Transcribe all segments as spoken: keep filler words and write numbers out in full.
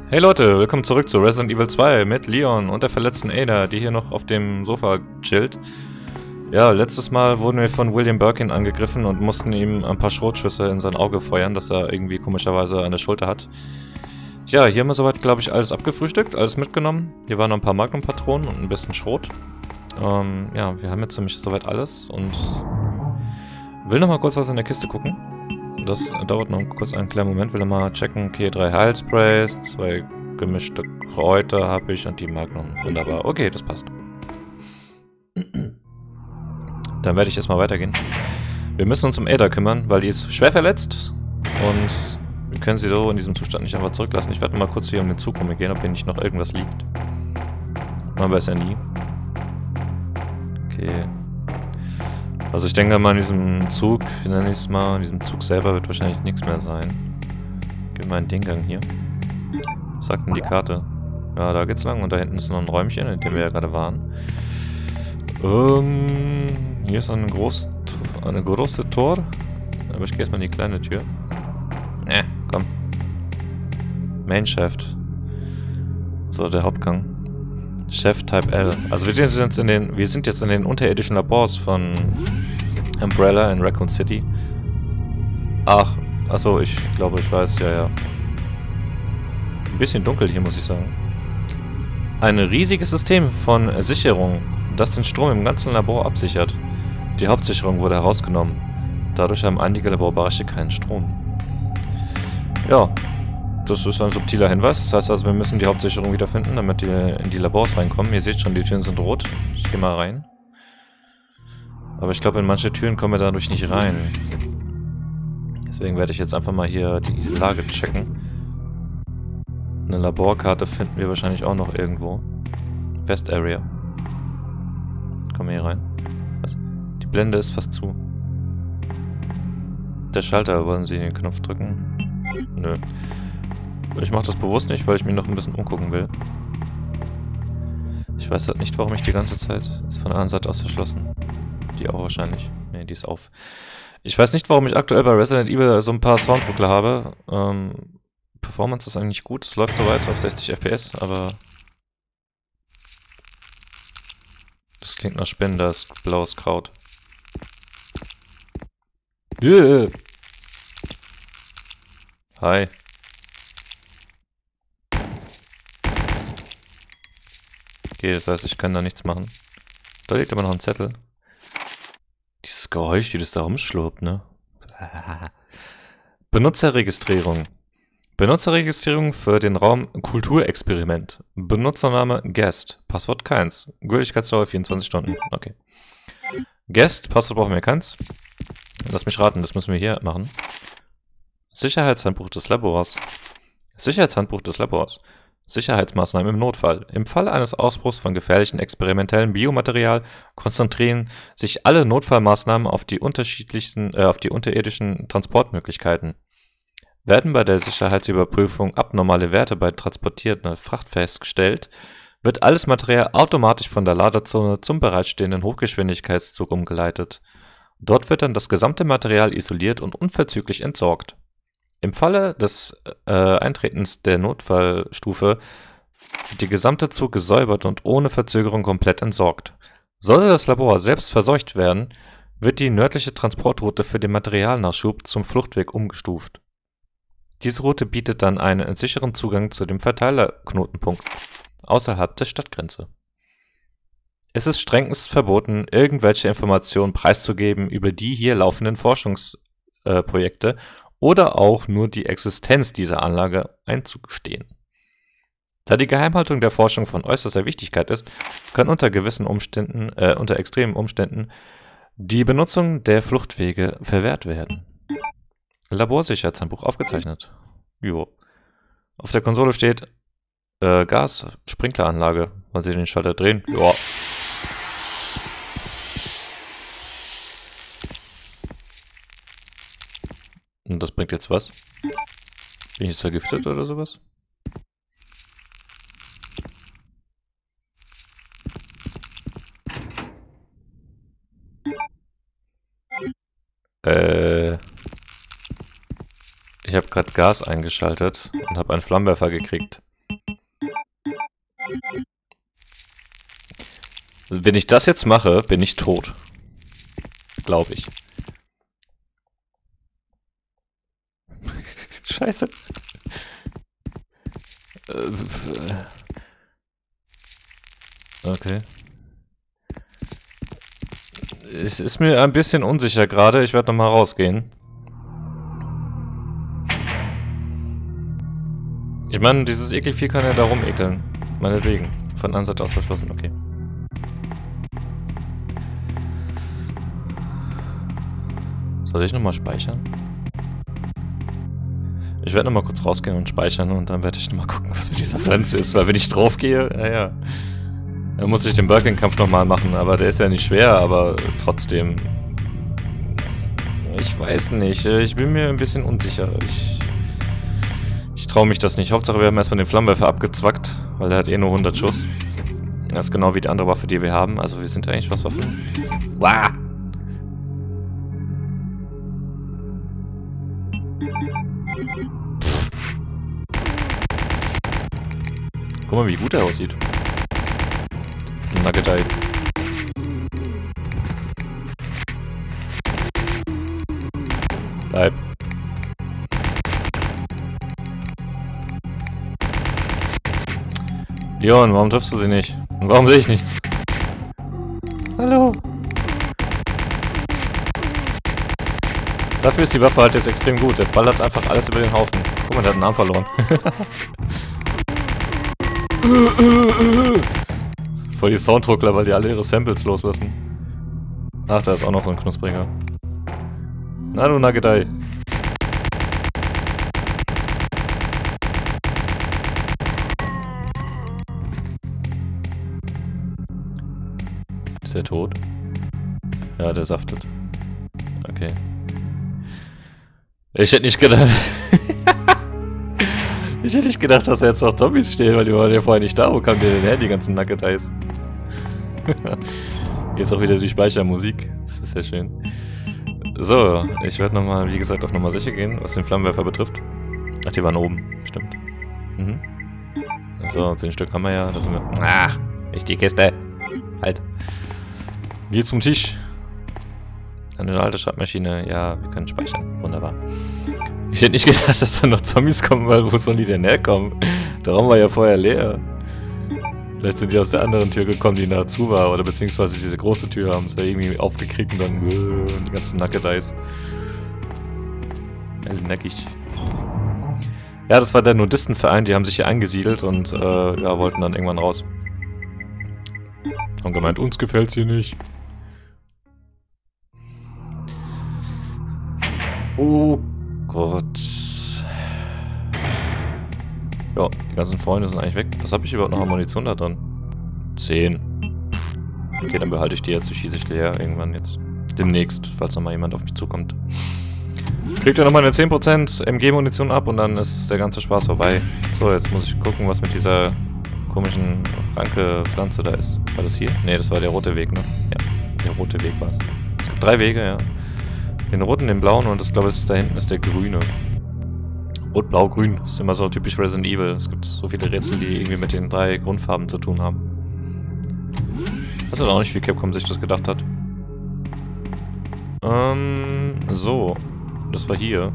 Hey Leute, willkommen zurück zu Resident Evil zwei mit Leon und der verletzten Ada, die hier noch auf dem Sofa chillt. Ja, letztes Mal wurden wir von William Birkin angegriffen und mussten ihm ein paar Schrotschüsse in sein Auge feuern, das er irgendwie komischerweise an der Schulter hat. Ja, hier haben wir soweit, glaube ich, alles abgefrühstückt, alles mitgenommen. Hier waren noch ein paar Magnum-Patronen und ein bisschen Schrot. Ähm, ja, wir haben jetzt ziemlich soweit alles und will noch mal kurz was in der Kiste gucken. Das dauert noch kurz einen kleinen Moment. Will mal checken. Okay, drei Heilsprays, zwei gemischte Kräuter habe ich und die Magnum. Wunderbar. Okay, das passt. Dann werde ich erstmal weitergehen. Wir müssen uns um Ada kümmern, weil die ist schwer verletzt. Und wir können sie so in diesem Zustand nicht einfach zurücklassen. Ich werde mal kurz hier um den Zug rumgehen, ob hier nicht noch irgendwas liegt. Man weiß ja nie. Okay. Also ich denke mal, in diesem Zug, wie nenne ich es mal, in diesem Zug selber wird wahrscheinlich nichts mehr sein. Gehen wir mal in den Gang hier. Was sagt denn die Karte? Ja, da geht's lang und da hinten ist noch ein Räumchen, in dem wir ja gerade waren. Ähm, hier ist eine, groß, eine große Tor. Aber ich gehe erstmal in die kleine Tür. Ne, komm. Main Shaft. So, der Hauptgang. Chef Type L. Also wir sind jetzt in den, wir sind jetzt in den unterirdischen Labors von Umbrella in Raccoon City. Ach, achso, ich glaube, ich weiß, ja, ja. Ein bisschen dunkel hier, muss ich sagen. Ein riesiges System von Sicherung, das den Strom im ganzen Labor absichert. Die Hauptsicherung wurde herausgenommen. Dadurch haben einige Laborbereiche keinen Strom. Ja. Das ist ein subtiler Hinweis. Das heißt also, wir müssen die Hauptsicherung wiederfinden, damit wir in die Labors reinkommen. Ihr seht schon, die Türen sind rot. Ich gehe mal rein. Aber ich glaube, in manche Türen kommen wir dadurch nicht rein. Deswegen werde ich jetzt einfach mal hier die Lage checken. Eine Laborkarte finden wir wahrscheinlich auch noch irgendwo. West Area. Kommen wir hier rein. Was? Die Blende ist fast zu. Der Schalter, wollen Sie den Knopf drücken? Nö. Ich mache das bewusst nicht, weil ich mich noch ein bisschen umgucken will. Ich weiß halt nicht, warum ich die ganze Zeit... Ist von der anderen Seite aus verschlossen. Die auch wahrscheinlich. Ne, die ist auf. Ich weiß nicht, warum ich aktuell bei Resident Evil so ein paar Soundruckler habe. Ähm, Performance ist eigentlich gut. Es läuft soweit auf sechzig F P S, aber... Das klingt nach Spinnen, da ist blaues Kraut. Yeah. Hi. Okay, das heißt, ich kann da nichts machen. Da liegt aber noch ein Zettel. Dieses Geräusch, wie das da rumschlurpt, ne? Benutzerregistrierung. Benutzerregistrierung für den Raum Kulturexperiment. Benutzername Guest. Passwort keins. Gültigkeitsdauer vierundzwanzig Stunden. Okay. Guest, Passwort brauchen wir keins. Lass mich raten, das müssen wir hier machen. Sicherheitshandbuch des Labors. Sicherheitshandbuch des Labors. Sicherheitsmaßnahmen im Notfall. Im Fall eines Ausbruchs von gefährlichen experimentellen Biomaterial konzentrieren sich alle Notfallmaßnahmen auf die unterschiedlichsten, äh, auf die unterirdischen Transportmöglichkeiten. Werden bei der Sicherheitsüberprüfung abnormale Werte bei transportierter Fracht festgestellt, wird alles Material automatisch von der Ladezone zum bereitstehenden Hochgeschwindigkeitszug umgeleitet. Dort wird dann das gesamte Material isoliert und unverzüglich entsorgt. Im Falle des äh, Eintretens der Notfallstufe wird der gesamte Zug gesäubert und ohne Verzögerung komplett entsorgt. Sollte das Labor selbst verseucht werden, wird die nördliche Transportroute für den Materialnachschub zum Fluchtweg umgestuft. Diese Route bietet dann einen sicheren Zugang zu dem Verteilerknotenpunkt außerhalb der Stadtgrenze. Es ist strengstens verboten, irgendwelche Informationen preiszugeben über die hier laufenden Forschungsprojekte äh, oder auch nur die Existenz dieser Anlage einzugestehen. Da die Geheimhaltung der Forschung von äußerster Wichtigkeit ist, kann unter gewissen Umständen, äh, unter extremen Umständen die Benutzung der Fluchtwege verwehrt werden. Laborsicherheitshandbuch aufgezeichnet. Jo. Auf der Konsole steht äh, Gas-Sprinkleranlage. Wollen Sie den Schalter drehen? Ja. Und das bringt jetzt was? Bin ich jetzt vergiftet oder sowas? Äh... Ich habe gerade Gas eingeschaltet und habe einen Flammenwerfer gekriegt. Wenn ich das jetzt mache, bin ich tot. Glaube ich. Scheiße. Okay. Es ist mir ein bisschen unsicher gerade. Ich werde nochmal rausgehen. Ich meine, dieses Ekelvieh kann ja da rumekeln. Meinetwegen. Von der anderen Seite aus verschlossen, okay. Soll ich nochmal speichern? Ich werde nochmal kurz rausgehen und speichern und dann werde ich nochmal gucken, was mit dieser Pflanze ist. Weil wenn ich drauf gehe, ja, ja. Dann muss ich den Birkin-Kampf nochmal machen. Aber der ist ja nicht schwer, aber trotzdem. Ich weiß nicht. Ich bin mir ein bisschen unsicher. Ich, ich traue mich das nicht. Hauptsache, wir haben erstmal den Flammenwerfer abgezwackt, weil der hat eh nur hundert Schuss. Das ist genau wie die andere Waffe, die wir haben. Also wir sind eigentlich was Waffen. Wah! Guck mal, wie gut er aussieht. Nuggetei. Bleib. Leon, warum triffst du sie nicht? Und warum sehe ich nichts? Hallo? Dafür ist die Waffe halt jetzt extrem gut. Der ballert einfach alles über den Haufen. Guck mal, der hat einen Arm verloren. Voll die Sounddruckler, weil die alle ihre Samples loslassen. Ach, da ist auch noch so ein Knuspriger. Na du Nuggetei. Ist er tot? Ja, der saftet. Okay. Ich hätte nicht gedacht... Ich hätte nicht gedacht, dass da jetzt noch Zombies stehen, weil die waren ja vorher nicht da. Wo kamen die denn her, die ganzen Nuggeteis? Hier ist auch wieder die Speichermusik. Das ist sehr schön. So, ich werde nochmal, wie gesagt, auf Nummer sicher gehen, was den Flammenwerfer betrifft. Ach, die waren oben. Stimmt. Mhm. So, zehn Stück haben wir ja. Da sind wir... Ach, nicht die Kiste. Halt. Geh zum Tisch. Eine alte Schreibmaschine. Ja, wir können speichern. Wunderbar. Ich hätte nicht gedacht, dass da noch Zombies kommen, weil wo sollen die denn herkommen? Der Raum war ja vorher leer. Vielleicht sind die aus der anderen Tür gekommen, die nahe zu war. Oder beziehungsweise diese große Tür haben es ja irgendwie aufgekriegt und dann äh, die ganzen Nuggeteis. Nackig. Ja, das war der Nudistenverein, die haben sich hier eingesiedelt und äh, ja, wollten dann irgendwann raus. Haben gemeint, uns gefällt's hier nicht. Oh Gott. Ja, die ganzen Freunde sind eigentlich weg. Was habe ich überhaupt noch an Munition da drin? Zehn. Okay, dann behalte ich die jetzt. Die schieße ich leer irgendwann jetzt. Demnächst, falls nochmal jemand auf mich zukommt. Kriegt ihr nochmal eine zehn Prozent M G-Munition ab und dann ist der ganze Spaß vorbei. So, jetzt muss ich gucken, was mit dieser komischen ranke Pflanze da ist. War das hier? Ne, das war der rote Weg, ne? Ja, der rote Weg war es. Es gibt drei Wege, ja. Den roten, den blauen und das glaube ich da hinten ist der grüne. Rot, blau, grün. Das ist immer so typisch Resident Evil. Es gibt so viele Rätsel, die irgendwie mit den drei Grundfarben zu tun haben. Das ist auch nicht, wie Capcom sich das gedacht hat. Ähm, so. Das war hier.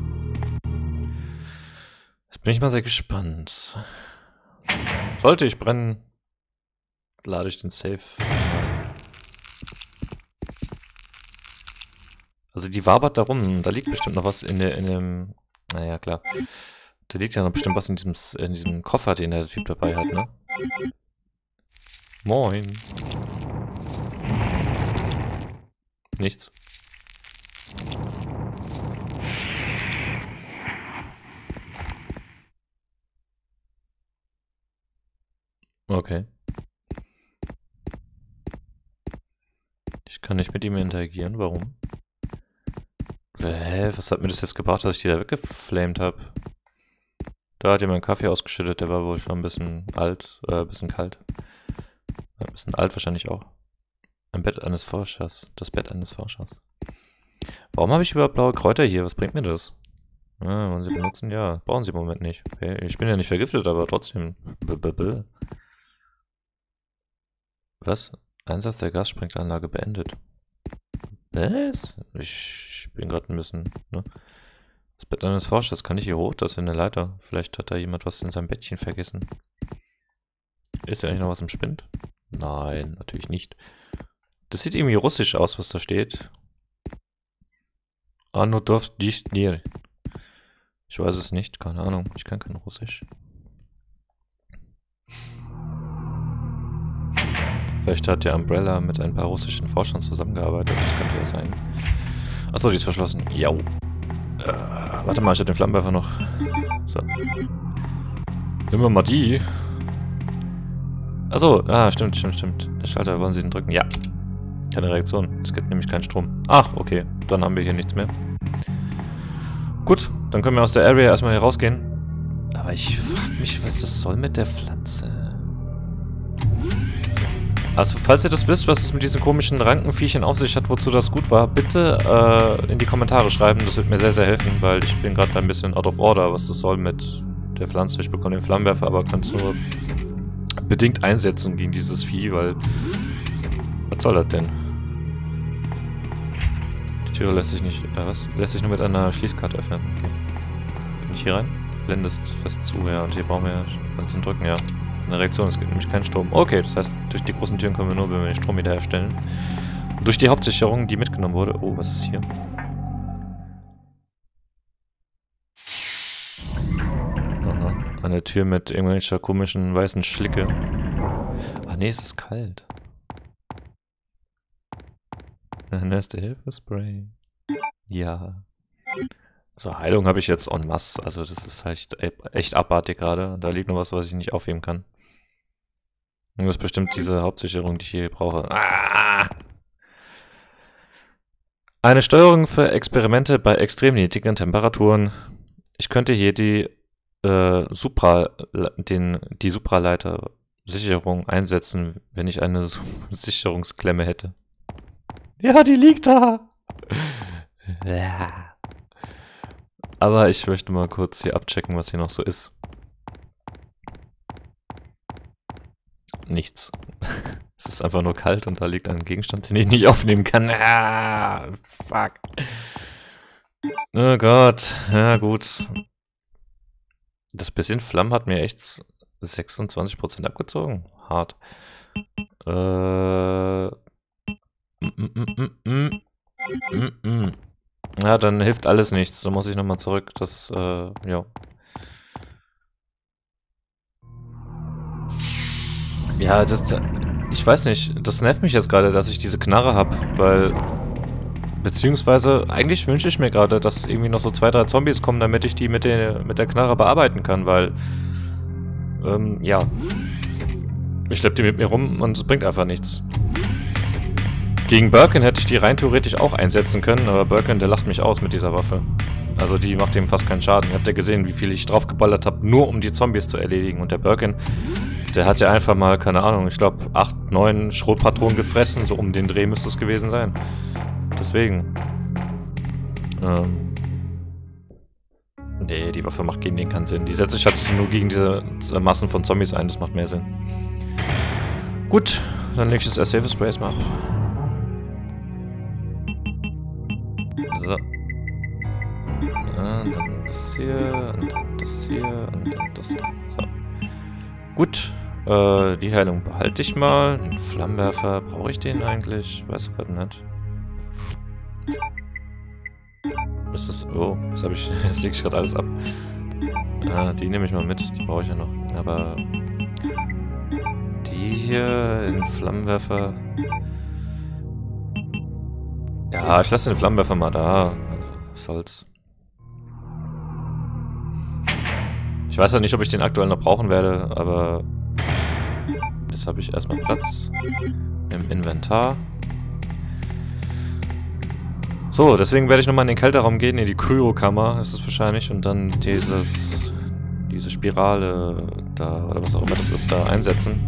Jetzt bin ich mal sehr gespannt. Sollte ich brennen, lade ich den Safe. Also die wabert da rum. Da liegt bestimmt noch was in, der, in dem... Naja, klar. Da liegt ja noch bestimmt was in diesem, in diesem Koffer, den der Typ dabei hat, ne? Moin. Nichts. Okay. Ich kann nicht mit ihm interagieren. Warum? Hä? Was hat mir das jetzt gebracht, dass ich die da weggeflamed habe? Da hat jemand einen Kaffee ausgeschüttet. Der war wohl schon ein bisschen alt. Äh, ein bisschen kalt. Ein bisschen alt wahrscheinlich auch. Ein Bett eines Forschers. Das Bett eines Forschers. Warum habe ich überhaupt blaue Kräuter hier? Was bringt mir das? Ah, wollen sie benutzen? Ja, brauchen sie im Moment nicht. Okay, ich bin ja nicht vergiftet, aber trotzdem. B -b -b Was? Einsatz der Gassprengtanlage beendet. Was? Ich bin gerade ein bisschen, ne? Das Bett eines Forschers, kann ich hier hoch? Das ist eine Leiter. Vielleicht hat da jemand was in seinem Bettchen vergessen. Ist ja eigentlich noch was im Spind? Nein, natürlich nicht. Das sieht irgendwie russisch aus, was da steht. Anno dorf dich nie. Ich weiß es nicht, keine Ahnung. Ich kann kein Russisch. Vielleicht hat der Umbrella mit ein paar russischen Forschern zusammengearbeitet. Das könnte ja sein. Achso, die ist verschlossen. Jau. Äh, warte mal, ich hab den Flammenwerfer noch. So. Immer mal die. Achso, ah, stimmt, stimmt, stimmt. Der Schalter, wollen Sie den drücken? Ja. Keine Reaktion. Es gibt nämlich keinen Strom. Ach, okay. Dann haben wir hier nichts mehr. Gut, dann können wir aus der Area erstmal hier rausgehen. Aber ich frage mich, was das soll mit der Pflanze. Also, falls ihr das wisst, was es mit diesen komischen Rankenviechern auf sich hat, wozu das gut war, bitte äh, in die Kommentare schreiben. Das wird mir sehr, sehr helfen, weil ich bin gerade ein bisschen out of order, was das soll mit der Pflanze. Ich bekomme den Flammenwerfer, aber kann es nur bedingt einsetzen gegen dieses Vieh, weil... Was soll das denn? Die Türe lässt sich nicht... Äh, was? Lässt sich nur mit einer Schließkarte öffnen. Okay. Kann ich hier rein? Blende ist fest zu, ja. Und hier brauchen wir... Kann ich den drücken, ja. Eine Reaktion, es gibt nämlich keinen Strom. Okay, das heißt, durch die großen Türen können wir nur, wenn wir den Strom wiederherstellen. Und durch die Hauptsicherung, die mitgenommen wurde... Oh, was ist hier? Aha. Eine Tür mit irgendwelcher komischen weißen Schlicke. Ah, nee, es ist kalt. Erste Hilfe-Spray. Ja. So, Heilung habe ich jetzt en masse. Also das ist halt echt abartig gerade. Da liegt noch was, was ich nicht aufheben kann. Und das ist bestimmt diese Hauptsicherung, die ich hier brauche. Ah! Eine Steuerung für Experimente bei extrem niedrigen Temperaturen. Ich könnte hier die äh, Supra, den, die Supraleiter-Sicherung einsetzen, wenn ich eine Sicherungsklemme hätte. Ja, die liegt da. Ja. Aber ich möchte mal kurz hier abchecken, was hier noch so ist. Nichts. Es ist einfach nur kalt und da liegt ein Gegenstand, den ich nicht aufnehmen kann. Ah, fuck. Oh Gott. Ja, gut. Das bisschen Flammen hat mir echt sechsundzwanzig Prozent abgezogen. Hart. Äh... Mm, mm, mm, mm. Mm, mm. Ja, dann hilft alles nichts. Da muss ich nochmal zurück. Das, äh, ja. Ja, das, ich weiß nicht. Das nervt mich jetzt gerade, dass ich diese Knarre habe, weil, beziehungsweise, eigentlich wünsche ich mir gerade, dass irgendwie noch so zwei, drei Zombies kommen, damit ich die mit der, mit der Knarre bearbeiten kann, weil, ähm, ja. Ich schleppe die mit mir rum und es bringt einfach nichts. Gegen Birkin hätte ich die rein theoretisch auch einsetzen können, aber Birkin, der lacht mich aus mit dieser Waffe. Also die macht ihm fast keinen Schaden. Ihr habt ja gesehen, wie viel ich draufgeballert habe, nur um die Zombies zu erledigen. Und der Birkin, der hat ja einfach mal, keine Ahnung, ich glaube acht, neun Schrotpatronen gefressen, so um den Dreh müsste es gewesen sein. Deswegen. Ähm. Nee, die Waffe macht gegen den keinen Sinn. Die setze ich halt nur gegen diese Massen von Zombies ein, das macht mehr Sinn. Gut, dann lege ich das Safe Spray erstmal ab. So. Und dann das hier, und dann das hier, und dann das da. So. Gut. Äh, die Heilung behalte ich mal. Den Flammenwerfer, brauche ich den eigentlich? Weiß ich gerade nicht. Ist das. Oh, das habe ich. Jetzt lege ich gerade alles ab. Ah, die nehme ich mal mit, die brauche ich ja noch. Aber. Die hier, den Flammenwerfer. Ja, ich lasse den Flammenwerfer mal da. Was soll's. Ich weiß ja nicht, ob ich den aktuell noch brauchen werde, aber jetzt habe ich erstmal Platz im Inventar. So, deswegen werde ich nochmal in den Kälteraum gehen, in die Kryokammer ist es wahrscheinlich, und dann dieses, diese Spirale da, oder was auch immer das ist, da einsetzen.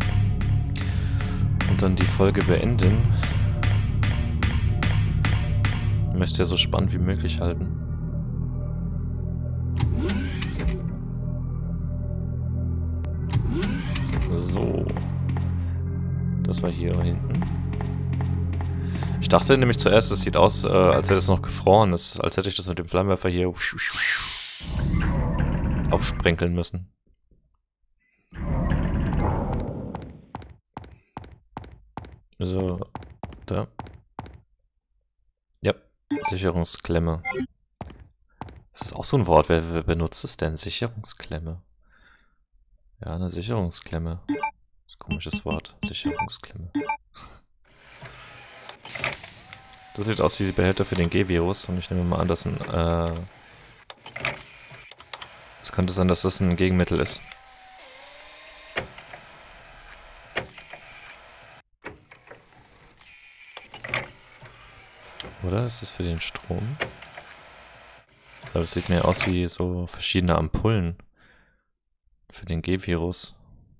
Und dann die Folge beenden. Ich möchte ja so spannend wie möglich halten. So. müssen wir hier hinten. Ich dachte nämlich zuerst, es sieht aus, äh, als hätte es noch gefroren ist. Als hätte ich das mit dem Flammenwerfer hier aufsprenkeln müssen. So, da. Ja, Sicherungsklemme. Das ist auch so ein Wort. Wer, wer benutzt es denn? Sicherungsklemme. Ja, eine Sicherungsklemme. Das ist ein komisches Wort. Sicherungsklemme. Das sieht aus wie die Behälter für den G-Virus. Und ich nehme mal an, dass ein... Äh es könnte sein, dass das ein Gegenmittel ist. Oder? Ist das für den Strom? Aber das sieht mir aus wie so verschiedene Ampullen. Für den G-Virus.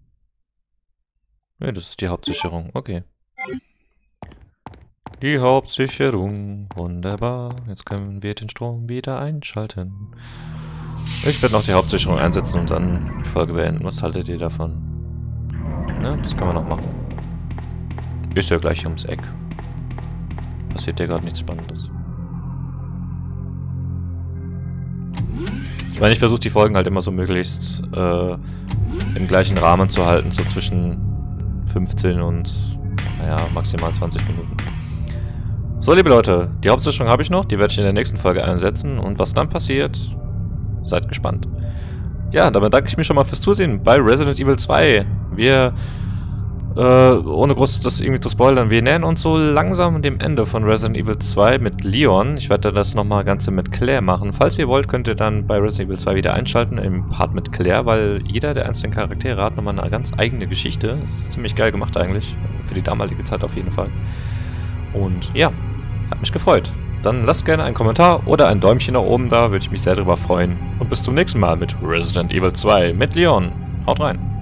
Ne, das ist die Hauptsicherung. Okay. Die Hauptsicherung. Wunderbar. Jetzt können wir den Strom wieder einschalten. Ich werde noch die Hauptsicherung einsetzen und dann die Folge beenden. Was haltet ihr davon? Ja, das können wir noch machen. Ist ja gleich ums Eck. Passiert ja gerade nichts Spannendes. Ich meine, ich versuche die Folgen halt immer so möglichst äh, im gleichen Rahmen zu halten, so zwischen fünfzehn und, naja, maximal zwanzig Minuten. So, liebe Leute, die Hauptsicherung habe ich noch, die werde ich in der nächsten Folge einsetzen und was dann passiert, seid gespannt. Ja, damit danke ich mir schon mal fürs Zusehen bei Resident Evil zwei. Wir... Äh, ohne groß das irgendwie zu spoilern, wir nähern uns so langsam dem Ende von Resident Evil zwei mit Leon. Ich werde das nochmal Ganze mit Claire machen. Falls ihr wollt, könnt ihr dann bei Resident Evil zwei wieder einschalten im Part mit Claire, weil jeder der einzelnen Charaktere hat nochmal eine ganz eigene Geschichte. Das ist ziemlich geil gemacht eigentlich, für die damalige Zeit auf jeden Fall. Und ja, hat mich gefreut. Dann lasst gerne einen Kommentar oder ein Däumchen nach oben da, würde ich mich sehr darüber freuen. Und bis zum nächsten Mal mit Resident Evil zwei mit Leon. Haut rein!